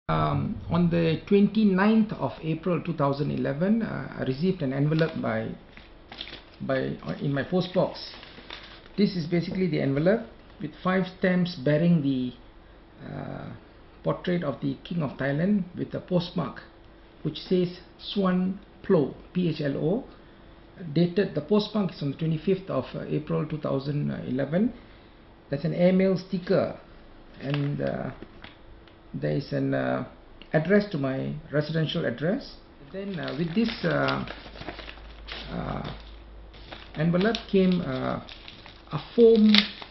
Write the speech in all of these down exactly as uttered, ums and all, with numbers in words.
Um, on the twenty-ninth of April two thousand eleven, uh, I received an envelope by by uh, in my post box. This is basically the envelope with five stamps bearing the uh, portrait of the King of Thailand with a postmark which says Suan Plo, P H L O. Dated, the postmark is on the twenty-fifth of uh, April two thousand eleven. That's an airmail sticker, and uh, there is an uh, address to my residential address. Then uh, with this uh, uh, envelope came uh, a foam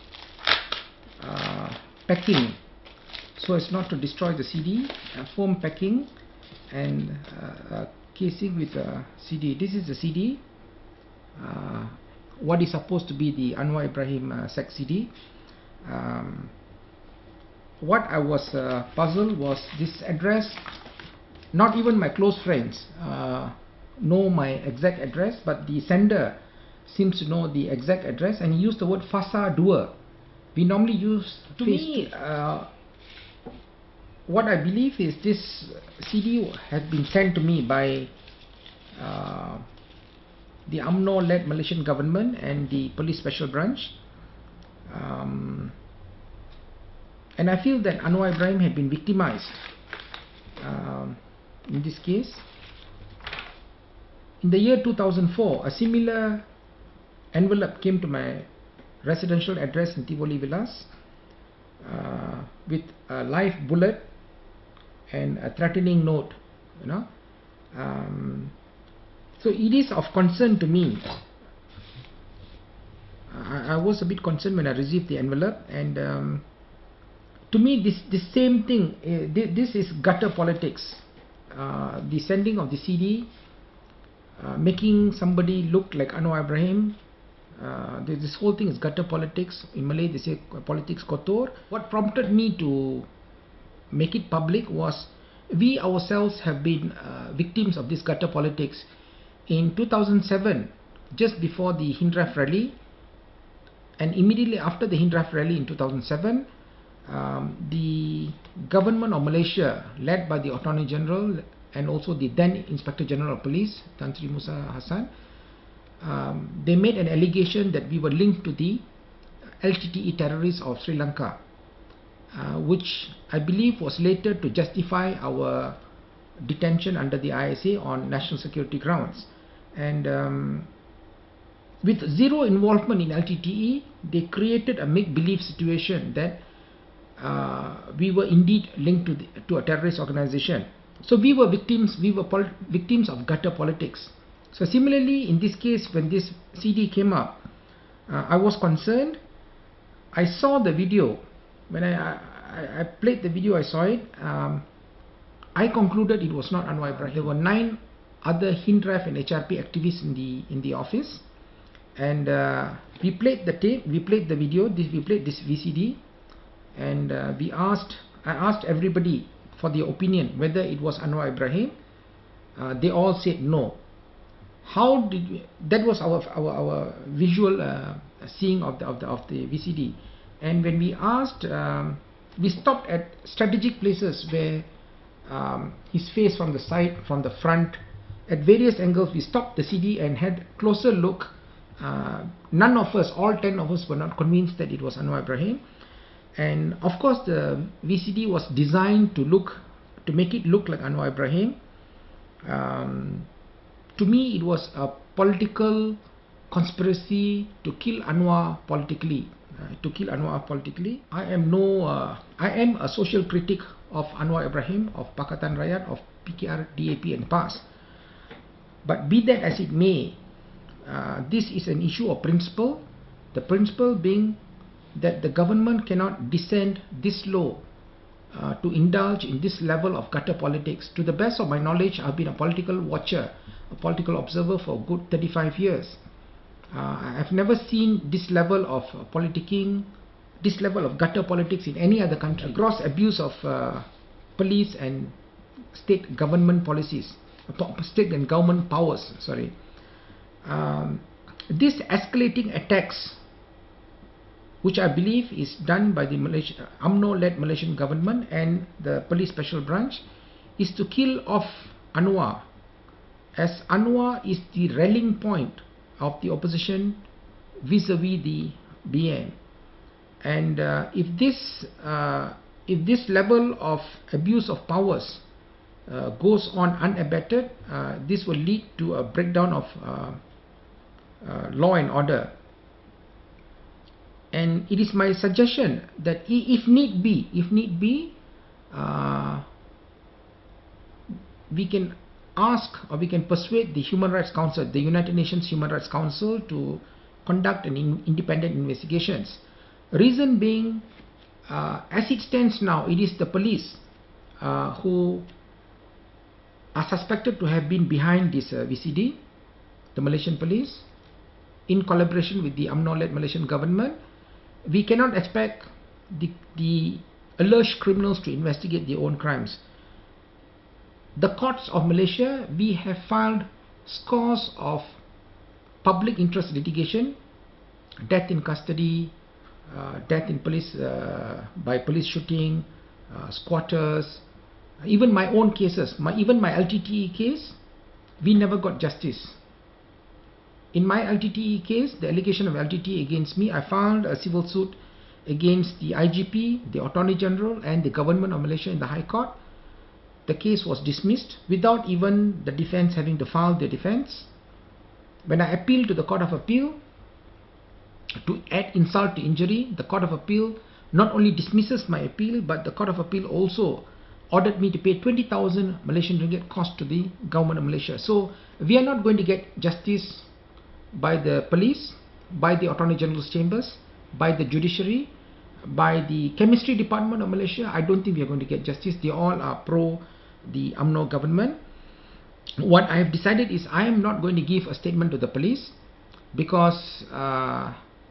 uh, packing, so as not to destroy the C D, a foam packing and uh, a casing with a C D. This is the C D, uh, what is supposed to be the Anwar Ibrahim uh, sex C D. Um, what I was uh, puzzled was this address. Not even my close friends uh, know my exact address, but the sender seems to know the exact address, and he used the word Fasa Dua. We normally use, to me, uh, what I believe is this C D has been sent to me by uh, the U M N O-led Malaysian government and the police special branch. Um, and I feel that Anwar Ibrahim had been victimized um, in this case. In the year two thousand four, a similar envelope came to my residential address in Tivoli Villas uh, with a live bullet and a threatening note, you know. Um, so it is of concern to me. I, I was a bit concerned when I received the envelope, and um, to me this this same thing, uh, this is gutter politics. Uh, the sending of the C D, uh, making somebody look like Anwar Ibrahim. Uh, this whole thing is gutter politics. In Malay they say politics kotor. What prompted me to make it public was we ourselves have been uh, victims of this gutter politics. In two thousand seven, just before the Hindraf rally, and immediately after the Hindraf rally in two thousand seven, um, the government of Malaysia, led by the Attorney General and also the then Inspector General of Police, Tan Sri Musa Hassan, um, they made an allegation that we were linked to the L T T E terrorists of Sri Lanka, uh, which I believe was later to justify our detention under the I S A on national security grounds. And um, with zero involvement in L T T E, they created a make-believe situation that uh, we were indeed linked to, the, to a terrorist organization. So we were victims, we were victims of gutter politics. So similarly, in this case, when this C D came up, uh, I was concerned. I saw the video. When I, I, I played the video, I saw it. Um, I concluded it was not Anwar Ibrahim. There were nine other Hindraf and H R P activists in the in the office, and uh, we played the tape, we played the video, this we played this V C D, and uh, we asked, I asked everybody for their opinion whether it was Anwar Ibrahim. Uh, they all said no. How did we, that was our our, our visual uh, seeing of the of the of the V C D, and when we asked, um, we stopped at strategic places where um, his face from the side, from the front, at various angles. We stopped the C D and had closer look. Uh, none of us, all ten of us, were not convinced that it was Anwar Ibrahim. And of course, the V C D was designed to look, to make it look like Anwar Ibrahim. Um, to me, it was a political conspiracy to kill Anwar politically. Uh, to kill Anwar politically. I am no, uh, I am a social critic of Anwar Ibrahim, of Pakatan Rakyat, of P K R, D A P and P A S. But be that as it may, uh, this is an issue of principle. The principle being that the government cannot descend this low uh, to indulge in this level of gutter politics. To the best of my knowledge, I've been a political watcher, a political observer for a good thirty-five years. Uh, I've never seen this level of uh, politicking, this level of gutter politics in any other country. Gross abuse of uh, police and state government policies, state and government powers, sorry. Um, these escalating attacks which I believe is done by the Malaysia, U M N O-led Malaysian government and the police special branch, is to kill off Anwar, as Anwar is the rallying point of the opposition vis-a-vis the B N. And uh, if this uh, if this level of abuse of powers uh, goes on unabated, uh, this will lead to a breakdown of uh, uh, law and order. And it is my suggestion that if need be, if need be, uh, we can ask or we can persuade the Human Rights Council, the United Nations Human Rights Council, to conduct an in independent investigations. Reason being, uh, as it stands now, it is the police uh, who are suspected to have been behind this uh, V C D, the Malaysian police, in collaboration with the U M N O-led Malaysian government. We cannot expect the, the alleged criminals to investigate their own crimes. The courts of Malaysia, we have filed scores of public interest litigation, death in custody, uh, death in police uh, by police shooting, uh, squatters, even my own cases, my even my L T T E case, we never got justice. In my L T T E case, the allegation of L T T E against me, I filed a civil suit against the I G P, the Attorney General, and the Government of Malaysia in the High Court. The case was dismissed without even the defense having to file their defense. When I appealed to the Court of Appeal, to add insult to injury, the Court of Appeal not only dismisses my appeal, but the Court of Appeal also ordered me to pay twenty thousand Malaysian ringgit cost to the Government of Malaysia. So we are not going to get justice by the police, by the Attorney General's chambers, by the judiciary, by the chemistry department of Malaysia. I don't think we are going to get justice. They all are pro the U M N O government. What I have decided is I am not going to give a statement to the police, because uh,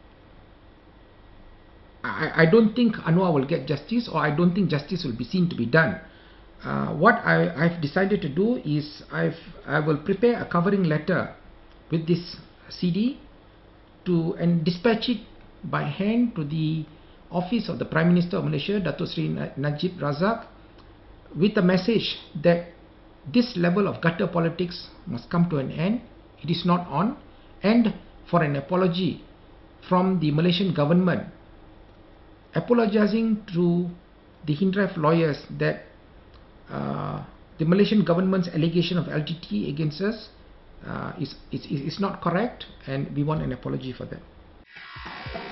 I, I don't think Anwar will get justice, or I don't think justice will be seen to be done. Uh, what I, I've decided to do is I've, I will prepare a covering letter with this C D to and dispatch it by hand to the office of the Prime Minister of Malaysia, Datuk Seri Najib Razak, with a message that this level of gutter politics must come to an end. It is not on, and for an apology from the Malaysian government, apologizing to the Hindraf lawyers that uh, the Malaysian government's allegation of L T T against us uh, is, is, is not correct, and we want an apology for that.